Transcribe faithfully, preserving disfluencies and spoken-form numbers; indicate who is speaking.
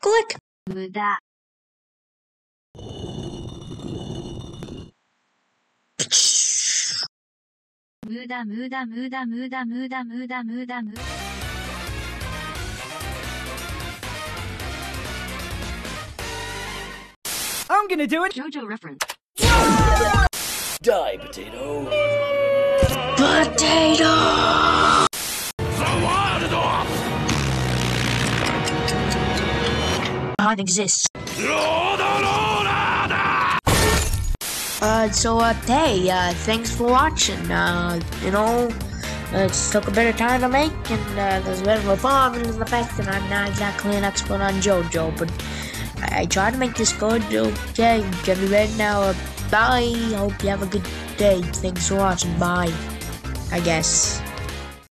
Speaker 1: Click.
Speaker 2: 無駄 無駄無駄無駄無駄無駄無駄無駄無駄
Speaker 3: I'm gonna do it!
Speaker 2: JOJO reference.
Speaker 4: Die, potato.
Speaker 1: Potato! God exists. Uh, so, uh, hey, uh, thanks for watching. Uh, you know, it took a bit of time to make, and, uh, there's a bit of a problem in the fact that I'm not exactly an expert on JoJo, but I, I try to make this good. Okay, get me ready now. Uh, bye. Hope you have a good day. Thanks for watching. Bye. I guess.